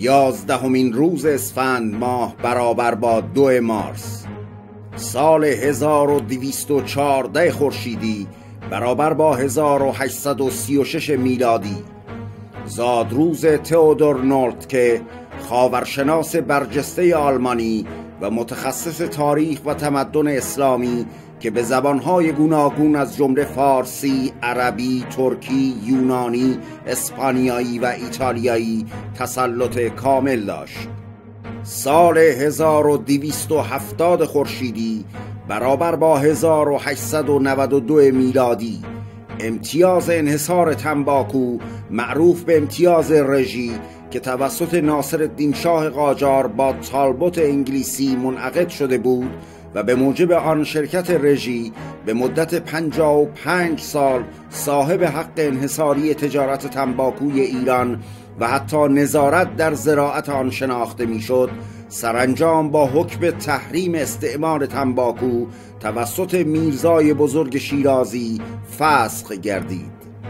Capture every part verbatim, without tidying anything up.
یازدهمین روز اسفند ماه برابر با دو مارس سال هزار و دویست و چهارده خورشیدی برابر با هزار و هشتصد و سی و شش میلادی زادروز تئودور نورتکه، خاورشناس برجسته آلمانی و متخصص تاریخ و تمدن اسلامی که به زبانهای گوناگون از جمله فارسی، عربی، ترکی، یونانی، اسپانیایی و ایتالیایی تسلط کامل داشت. سال هزار و دویست و هفتاد خورشیدی برابر با هزار و هشتصد و نود و دو میلادی امتیاز انحصار تنباکو معروف به امتیاز رژی که توسط ناصرالدین شاه قاجار با تالبوت انگلیسی منعقد شده بود و به موجب آن شرکت رژی به مدت پنجاه و پنج سال صاحب حق انحصاری تجارت تنباکوی ایران و حتی نظارت در زراعت آن شناخته میشد، سرانجام با حکم تحریم استعمال تنباکو توسط میرزای بزرگ شیرازی فسخ گردید.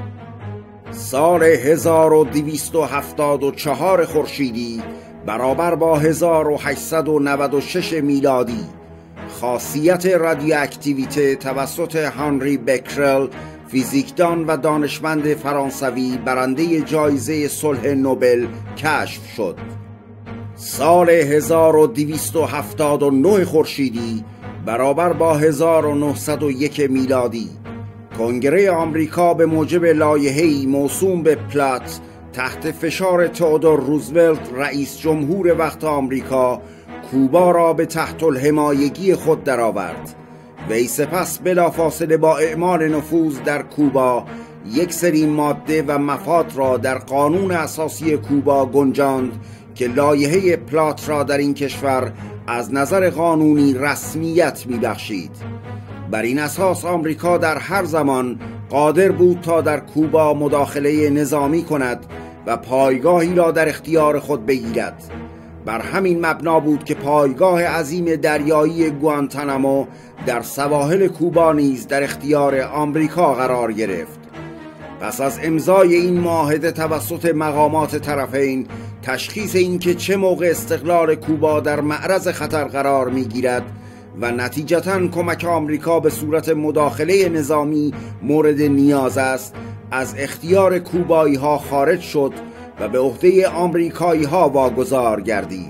سال هزار و دویست و هفتاد و چهار خورشیدی برابر با هزار و هشتصد و نود و شش میلادی خاصیت رادیواکتیویته توسط هانری بکرل، فیزیکدان و دانشمند فرانسوی برنده جایزه صلح نوبل کشف شد. سال هزار و دویست و هفتاد و نه خورشیدی برابر با هزار و نهصد و یک میلادی کنگره آمریکا به موجب لایحه‌ای موسوم به پلات تحت فشار تئودور روزولت رئیس جمهور وقت آمریکا کوبا را به تحت الحمایگی خود درآورد. وی سپس بلافاصله با اعمال نفوذ در کوبا یک سری ماده و مفاد را در قانون اساسی کوبا گنجاند که لایحه پلات را در این کشور از نظر قانونی رسمیت می‌بخشید. بر این اساس آمریکا در هر زمان قادر بود تا در کوبا مداخله نظامی کند و پایگاهی را در اختیار خود بگیرد. بر همین مبنا بود که پایگاه عظیم دریایی گوانتانامو در سواحل کوبا نیز در اختیار آمریکا قرار گرفت. پس از امضای این معاهده توسط مقامات طرفین، تشخیص این که چه موقع استقلال کوبا در معرض خطر قرار می‌گیرد و نتیجتاً کمک آمریکا به صورت مداخله نظامی مورد نیاز است، از اختیار کوبایی ها خارج شد و به عهده آمریکایی ها واگذار گردید.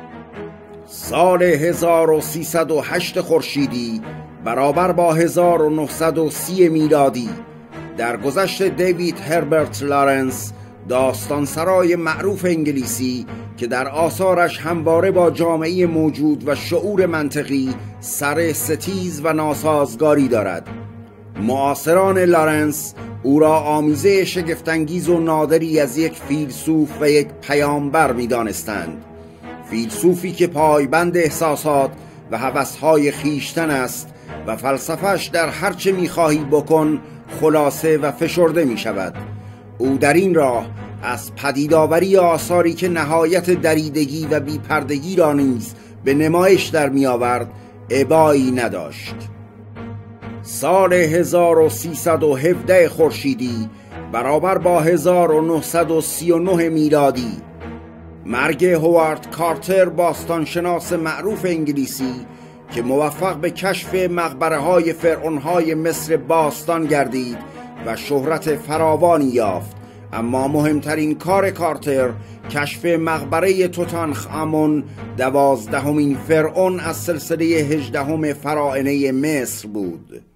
سال هزار و سیصد و هشت خورشیدی برابر با هزار و نهصد و سی میلادی در گذشت دیوید هربرت لارنس، داستانسرای معروف انگلیسی که در آثارش همواره با جامعه موجود و شعور منطقی سر ستیز و ناسازگاری دارد. معاصران لارنس او را آمیزه شگفت‌انگیز و نادری از یک فیلسوف و یک پیامبر می دانستند. فیلسوفی که پایبند احساسات و هوس‌های خیشتن است و فلسفه‌اش در هرچه می خواهی بکن خلاصه و فشرده می شود. او در این راه از پدیدآوری آثاری که نهایت دریدگی و بیپردگی را نیز به نمایش در می آورد ابایی نداشت. سال هزار و سیصد و هفده خورشیدی برابر با هزار و نهصد و سی و نه میلادی مرگ هوارد کارتر، باستانشناس معروف انگلیسی که موفق به کشف مقبره های فرعون های مصر باستان گردید و شهرت فراوانی یافت. اما مهمترین کار کارتر کشف مقبره توتنخامون، دوازدهمین فرعون از سلسله هجدهم فراعنه مصر بود.